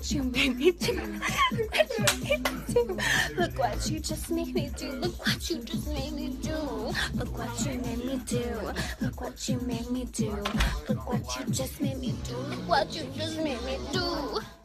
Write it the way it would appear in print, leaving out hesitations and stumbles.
what you made me do. Look what you just made me do. Look what you just made me do. Look what you made me do. Look what you made me do. Look what you just made me do. Look what you just made me do.